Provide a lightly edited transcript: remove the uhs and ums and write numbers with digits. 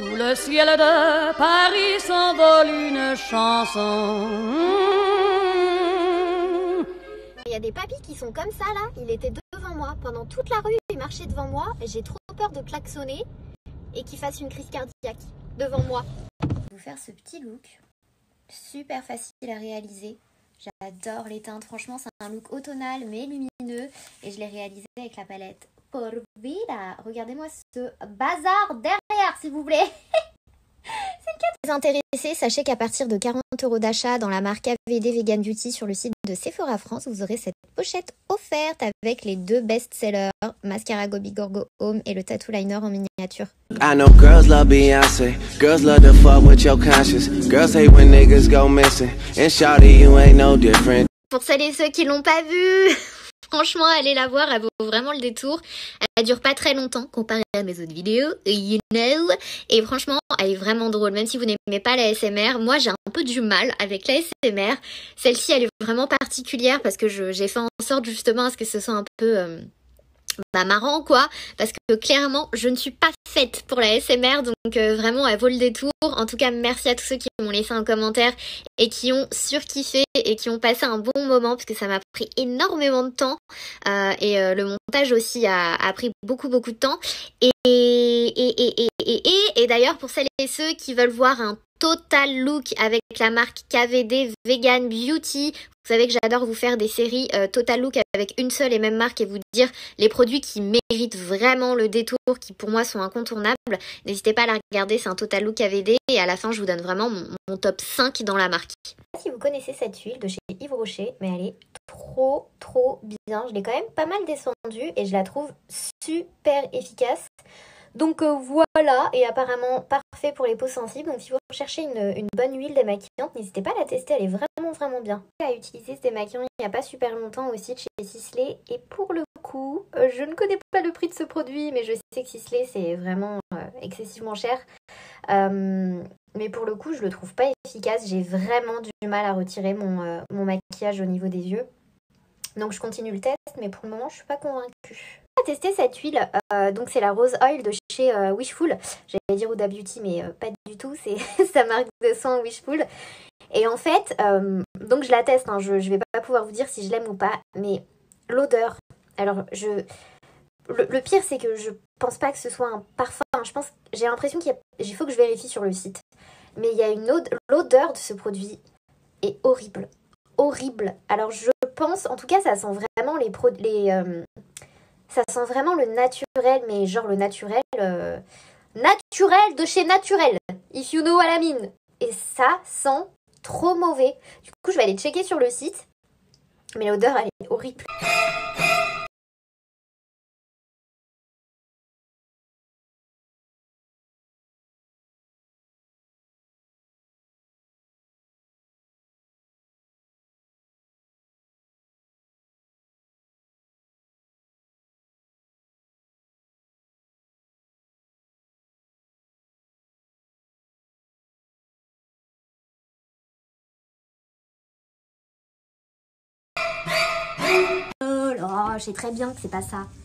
Sous le ciel de Paris s'envole une chanson. Il y a des papis qui sont comme ça là, il était devant moi. Pendant toute la rue, il marchait devant moi et j'ai trop peur de klaxonner et qu'il fasse une crise cardiaque devant moi. Je vais vous faire ce petit look, super facile à réaliser. J'adore les teintes, franchement c'est un look automnal mais lumineux et je l'ai réalisé avec la palette Por Vida. Regardez-moi ce bazar derrière s'il vous plaît. Si vous êtes intéressés, sachez qu'à partir de 40 € d'achat dans la marque AVD Vegan Beauty sur le site de Sephora France, vous aurez cette pochette offerte avec les 2 best-sellers, Mascara Gobi Gorgo Home et le Tattoo Liner en miniature. I know girls love Beyonce, girls love to fuck with your conscience, girls hate when niggas go missing, and shawty you ain't no different. Pour celles et ceux qui l'ont pas vue, franchement, allez la voir, elle vaut vraiment le détour. Elle dure pas très longtemps comparée à mes autres vidéos, you know. Et franchement, elle est vraiment drôle. Même si vous n'aimez pas la ASMR, moi j'ai un peu du mal avec la ASMR. Celle-ci, elle est vraiment particulière parce que j'ai fait en sorte justement à ce que ce soit un peu marrant quoi. Parce que clairement, je ne suis pas faite pour la ASMR. Donc vraiment, elle vaut le détour. En tout cas, merci à tous ceux qui m'ont laissé un commentaire et qui ont surkiffé et qui ont passé un bon moment parce que ça m'a pris énormément de temps le montage aussi a pris beaucoup de temps et d'ailleurs pour celles et ceux qui veulent voir un total look avec la marque KVD Vegan Beauty, vous savez que j'adore vous faire des séries total look avec une seule et même marque et vous dire les produits qui méritent vraiment le détour, qui pour moi sont incontournables. N'hésitez pas à la regarder, c'est un total look KVD et à la fin je vous donne vraiment mon top 5 dans la marque. Je sais pas si vous connaissez cette huile de chez Yves Rocher, mais elle est trop bien. Je l'ai quand même pas mal descendue et je la trouve super efficace. Donc voilà, et apparemment parfait pour les peaux sensibles. Donc si vous recherchez une bonne huile démaquillante, n'hésitez pas à la tester, elle est vraiment bien. J'ai utilisé ce démaquillant il n'y a pas super longtemps aussi de chez Sisley. Et pour le coup, je ne connais pas le prix de ce produit, mais je sais que Sisley c'est vraiment excessivement cher. Mais pour le coup, je le trouve pas efficace. J'ai vraiment du mal à retirer mon maquillage au niveau des yeux. Donc je continue le test, mais pour le moment, je suis pas convaincue. On va tester cette huile, donc c'est la Rose Oil de chez Wishful. J'allais dire Huda Beauty, mais pas du tout, c'est sa marque de soins Wishful. Et en fait, donc je la teste, hein, je vais pas pouvoir vous dire si je l'aime ou pas, mais l'odeur, alors le pire c'est que je pense pas que ce soit un parfum, j'ai l'impression il faut que je vérifie sur le site, mais il y a l'odeur de ce produit est horrible. Alors je pense, en tout cas ça sent vraiment ça sent vraiment le naturel, mais genre le naturel de chez Naturel, if you know what I mean. Et ça sent trop mauvais. Du coup je vais aller checker sur le site, mais l'odeur elle est horrible. Oh là, je sais très bien que c'est pas ça.